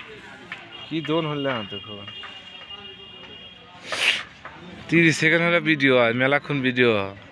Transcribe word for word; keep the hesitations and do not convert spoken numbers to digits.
কি দোন হলে দেখো তিরিশ সেকেন্ড হলে ভিডিও হয় মেলাক্ষণ ভিডিও